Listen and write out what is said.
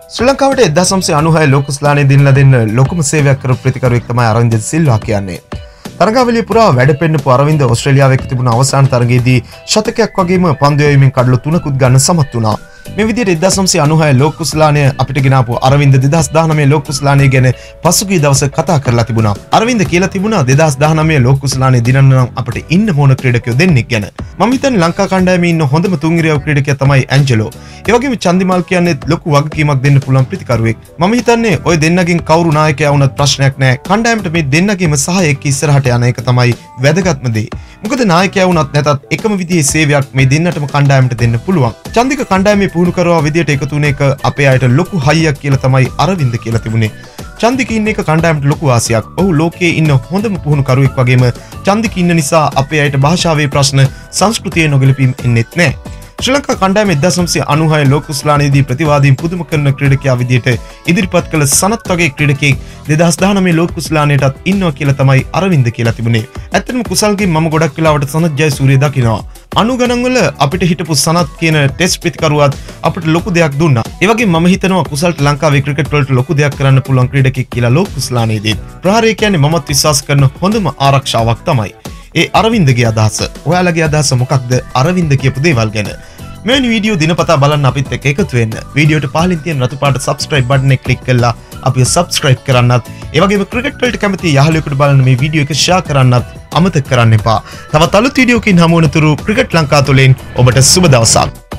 ශ්‍රී ලංකාවට 1996 ලෝක කුසලානේ දිනලා දෙන්න ලොකුම සේවයක් කරපු ප්‍රතිකරුවෙක් තමයි අරවින්ද සිල්වා කියන්නේ. තරගාවලිය පුරා වැඩ පෙන්නපු අරවින්ද ඕස්ට්‍රේලියාවේ තිබුණ අවසාන තරගයේදී ශතකයක් වගේම පන්දු යැවීමෙන් කඩලු 3කුත් ගන්න සමත් වුණා. මේ විදිහට 1996 ලෝක කුසලානේ අපිට ගෙනාපු අරවින්ද 2019 ලෝක කුසලානේ ගැන පසුගිය දවසේ කතා කරලා තිබුණා. අරවින්ද කියලා තිබුණා 2019 ලෝක කුසලානේ දිනන්න නම් අපිට ඉන්න ඕන ක්‍රීඩකයෝ දෙන්නෙක් ගැන. මම හිතන්නේ ලංකා කණ්ඩායමේ ඉන්න හොඳම තුන්ගිරියව ක්‍රීඩකයා තමයි ඇන්ජලෝ. ඒ වගේම චන්දිමාල් කියන්නේ ලොකු වගකීමක් දෙන්න පුළුවන් ප්‍රතිකරුවෙක්. මම හිතන්නේ ওই දෙන්නගෙන් කවුරු නායකයා වුණත් ප්‍රශ්නයක් නැහැ. කණ්ඩායමට මේ දෙන්නගේම සහායක ඉස්සරහට යන එක තමයි වැදගත්ම දේ. මොකද නායකයා වුණත් නැතත් එකම විදිහේ සේවයක් මේ දෙන්නටම කණ්ඩායමට දෙන්න පුළුවන්. චන්දික කණ්ඩායමේ පුහුණු කරවා විදියට එකතු වුණ එක අපේ අයට ලොකු හයියක් කියලා තමයි අරවින්ද කියලා තිබුණේ. චන්දික ඉන්න එක කණ්ඩායමට ලොකු වාසියක්. ඔහු ලෝකයේ ඉන්න හොඳම පුහුණු කරුවෙක් වගේම චන්දික ඉන්න නිසා අපේ අයට භාෂාවේ ප්‍රශ්න සංස්කෘතියේ නොගැලපීම් එන්නේත් නැහැ. ශ්‍රී ලංකා කණ්ඩායම 1996 ලෝක කුසලානේදී ප්‍රතිවාදීන් පුදුම කරන ක්‍රීඩකයා විදියට ඉදිරිපත් කළ සනත් වගේ ක්‍රීඩකෙක් 2019 ලෝක කුසලානේටත් ඉන්නවා කියලා තමයි අරවින්ද කියලා තිබුණේ. ඇත්තටම කුසල්ගේ මම ගොඩක් වෙලාවට සනත් ජයසූරිය දකිනවා. අනු ගණන් වල අපිට හිටපු සනත් කියන ටෙස්ට් ප්‍රතිකරුවත් අපිට ලොකු දෙයක් දුන්නා. ඒ වගේම මම හිතනවා කුසල්ට ලංකාවේ ක්‍රිකට් වලට ලොකු දෙයක් කරන්න පුළුවන් ක්‍රීඩකෙක් කියලා ලෝක කුසලානේදී. ප්‍රහාරය කියන්නේ මමත් විශ්වාස කරන හොඳම ආරක්ෂාවක් තමයි. ඒ අරවින්දගේ අදහස. ඔයාලගේ අදහස මොකක්ද අරවින්ද කියපු දේවල් ගැන? මෙවැනි වීඩියෝ දිනපතා බලන්න අපිත් එක්ක එකතු වෙන්න. වීඩියෝට පහලින් තියෙන රතු පාට subscribe button එක click කරලා අපිව subscribe කරන්නත්, ඒ වගේම ක්‍රිකට් වලට කැමති යහළුවෙකුට බලන්න මේ වීඩියෝ එක share කරන්නත් අමතක කරන්න එපා. තවත් අලුත් වීඩියෝකින් හමු වෙනතුරු ක්‍රිකට් ලංකා තුලින් ඔබට සුබ දවසක්.